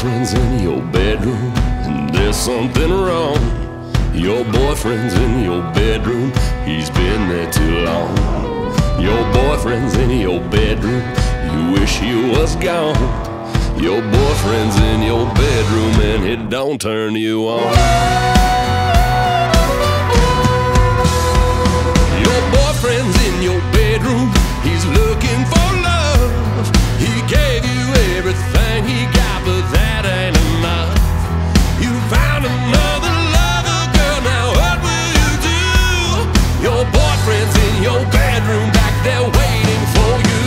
boyfriend's in your bedroom, and there's something wrong. Your boyfriend's in your bedroom, he's been there too long. Your boyfriend's in your bedroom, you wish he was gone. Your boyfriend's in your bedroom and it don't turn you on. Your boyfriend's in your bedroom, he's looking for love. He gave you everything he got, but that ain't enough. You found another lover, girl, now what will you do? Your boyfriend's in your bedroom, back there waiting for you.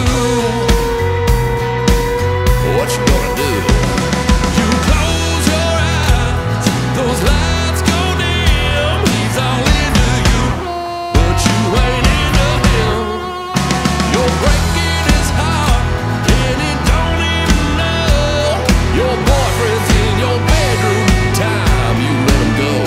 What you gonna do? You close your eyes, those lights go dim. He's all into you, but you ain't into him. You're breaking his heart, and he don't even know. Your boyfriend's in your bedroom, time you let him go.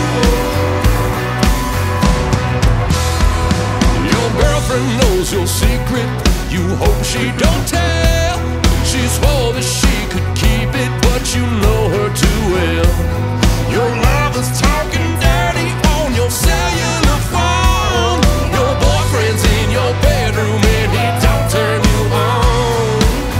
Your girlfriend knows your secret, you hope she don't tell. She swore that she could keep it, but you know her too well. Your lover's talking dirty on your cellular phone. Your boyfriend's in your bedroom and he don't turn you on.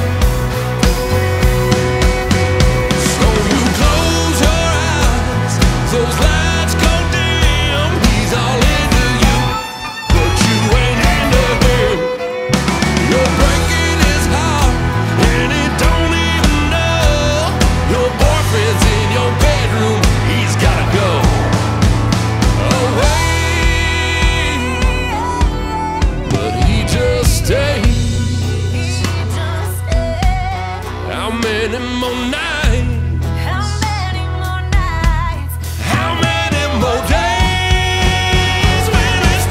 So you close your eyes, those lights go dim. He's all into you, but you ain't into him. You're breaking his heart and he don't even know. Your boyfriend's in your bedroom, he's gotta go away, but he just stays. How many more nights? How many more nights? How many more days will he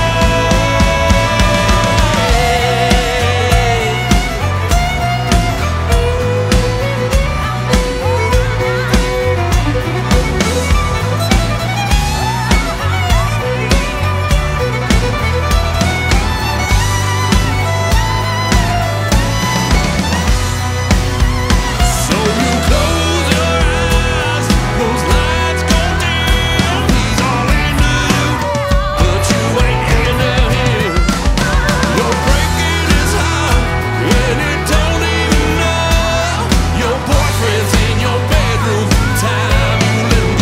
So you close your eyes, those lights go dim. He's all into you, but you ain't into him. You're breaking his heart, and you don't even know. Your boyfriend's in your bedroom, time you let him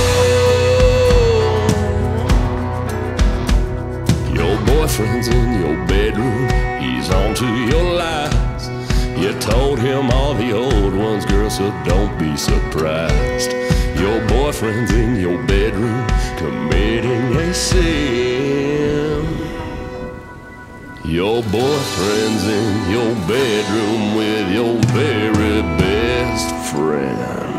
go. Your boyfriend's in your bedroom, he's on to your lies. You told him all the old ones, girl, so don't be surprised. Your boyfriend's in your bedroom, committing a sin. Your boyfriend's in your bedroom with your very best friend.